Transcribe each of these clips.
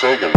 Sagan.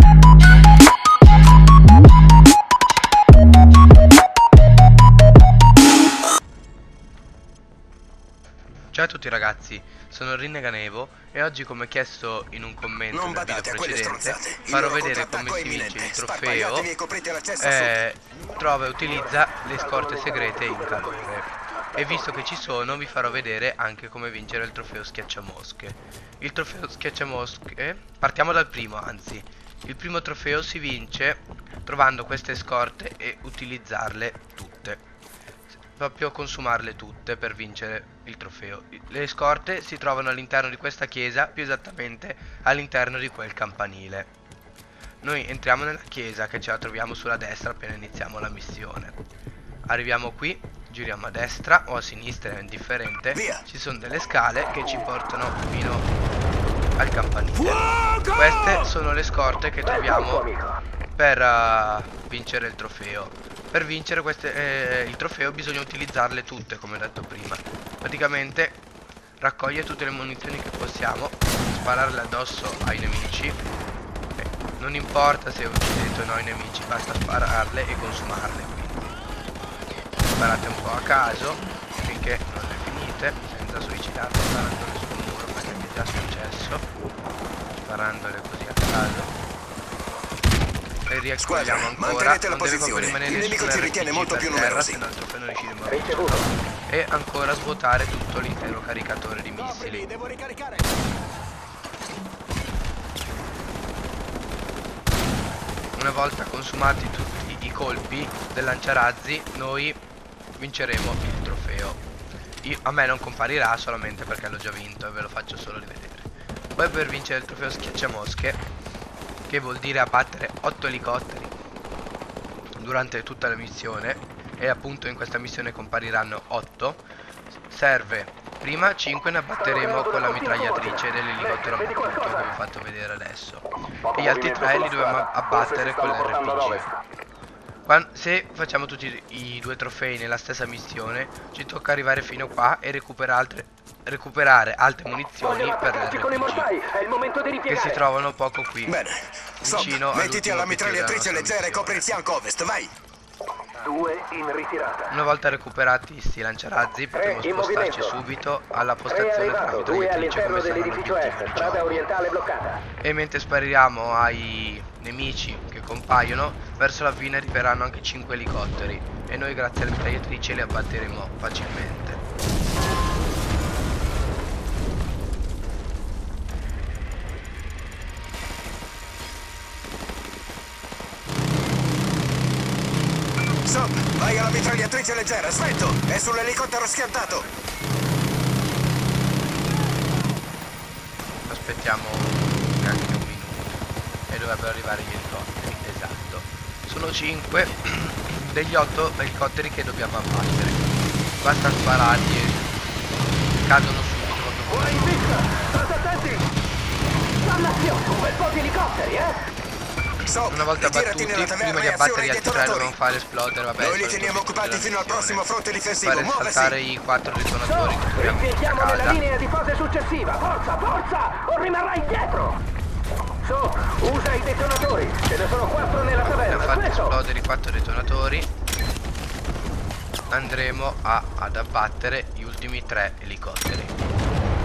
Ciao a tutti ragazzi, sono Rinneganevo e oggi, come chiesto in un commento nel video precedente, farò vedere come si vince il trofeo trova e utilizza le scorte segrete in calore. E visto che ci sono, vi farò vedere anche come vincere il trofeo schiacciamosche. Il trofeo schiacciamosche, partiamo dal primo, anzi, il primo trofeo si vince trovando queste scorte e utilizzarle tutte. Proprio consumarle tutte per vincere il trofeo. Le scorte si trovano all'interno di questa chiesa, più esattamente all'interno di quel campanile. Noi entriamo nella chiesa, che ce la troviamo sulla destra appena iniziamo la missione. Arriviamo qui, giriamo a destra o a sinistra, è indifferente. Via. Ci sono delle scale che ci portano fino al campanile. Queste sono le scorte che troviamo per vincere il trofeo. Per vincere il trofeo bisogna utilizzarle tutte, come ho detto prima. Praticamente raccogliere tutte le munizioni che possiamo, spararle addosso ai nemici. Non importa se uccidete o no i nemici, basta spararle e consumarle. Quindi sparate un po' a caso finché non le finite, senza suicidarle sparandole sul muro, perché mi è già successo, sparandole così a caso. E riaccogliamo ancora, non deve proprio rimanere nessuno RPG per terra, se no il trofeo non riusciremo a vincere. E ancora svuotare tutto l'intero caricatore di missili. Una volta consumati tutti i colpi del lanciarazzi, noi vinceremo il trofeo. A me non comparirà solamente perché l'ho già vinto e ve lo faccio solo rivedere. Poi, per vincere il trofeo schiacciamosche, che vuol dire abbattere 8 elicotteri durante tutta la missione, e appunto in questa missione compariranno 8, serve prima 5 ne abbatteremo con la mitragliatrice dell'elicottero abbattuto che vi ho fatto vedere adesso, e gli altri 3 li dobbiamo abbattere con l'RPG. Se facciamo tutti i due trofei nella stessa missione, ci tocca arrivare fino qua e recuperare altre munizioni per l'RPG, che si trovano poco qui. Bene, vicino mettiti alla mitragliatrice leggera e copri il fianco ovest, vai! 2 in ritirata. Una volta recuperati sti lanciarazzi, potremo spostarci subito alla postazione con la mitragliatrice, come siamo all'obiettivo, strada orientale bloccata. E mentre spariamo ai nemici che compaiono, verso la fine arriveranno anche 5 elicotteri e noi, grazie alla mitragliatrice, li abbatteremo facilmente. Stop, vai alla mitragliatrice leggera, svetto, è sull'elicottero schiantato. Aspettiamo neanche un minuto e dovrebbero arrivare gli elicotteri, esatto. Sono 5 degli 8 elicotteri che dobbiamo abbattere. Basta spararli e cadono subito. Ora in vista, state attenti! Dannazione, un bel po' di elicotteri, Una volta battuti, prima di abbattere gli altri 3 dobbiamo fare esplodere, vabbè, noi li teniamo occupati fino al prossimo fronte difensivo. fare saltare i 4 detonatori che troviamo a nella casa. linea di fase successiva. Forza, forza, o rimarrai indietro. So, usa i detonatori, ce ne sono 4 nella taverna. Abbiamo fatto esplodere i 4 detonatori. Andremo ad abbattere gli ultimi 3 elicotteri.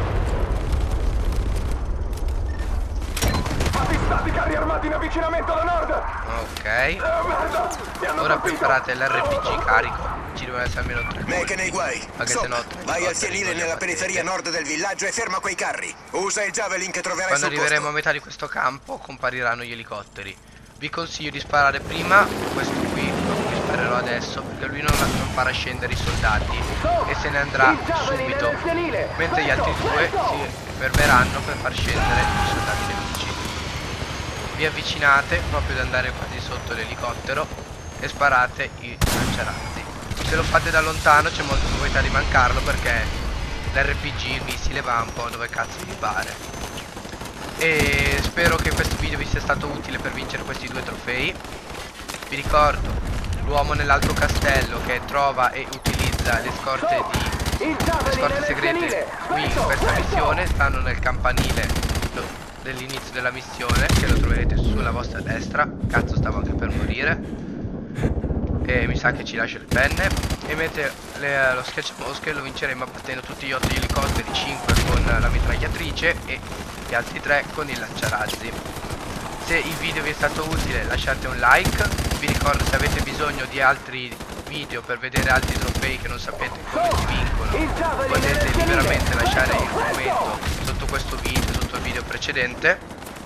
Avvistati carri armati in avvicinamento da nord. Ok, ora preparate l'RPG carico. Ci devono essere almeno 3 Mech nei guai. perché sennò Vai al fienile nella periferia nord del villaggio e ferma quei carri. Usa il javelin che troverai Quando sul arriveremo posto. a metà di questo campo compariranno gli elicotteri. Vi consiglio di sparare prima questo qui, vi sparerò adesso, perché lui non farà scendere i soldati e se ne andrà subito, mentre gli altri 2 si fermeranno per far scendere i soldati nemici. Vi avvicinate proprio ad andare quasi sotto l'elicottero e sparate i lanciarazzi. Se lo fate da lontano c'è molta probabilità di mancarlo, perché l'RPG, il missile, va un po' dove cazzo vi pare. E spero che questo video vi sia stato utile per vincere questi 2 trofei. Vi ricordo l'uomo nell'alto castello che trova e utilizza le scorte segrete qui in questa missione stanno nel campanile dell'inizio della missione, che lo troverete sulla vostra destra. Cazzo, stavo anche per morire. E mi sa che ci lascia le penne. E mentre lo schiacciamosche lo vinceremo battendo tutti gli 8 elicotteri, 5 con la mitragliatrice e gli altri 3 con il lanciarazzi. Se il video vi è stato utile lasciate un like. Vi ricordo, se avete bisogno di altri video per vedere altri trofei che non sapete come si vincono, potete liberamente lasciare il commento sotto questo video, sotto il video precedente.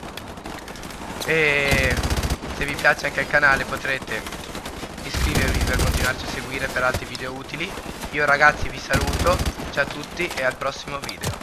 E se vi piace anche il canale potrete iscrivervi per continuarci a seguire per altri video utili. Io ragazzi vi saluto, ciao a tutti e al prossimo video.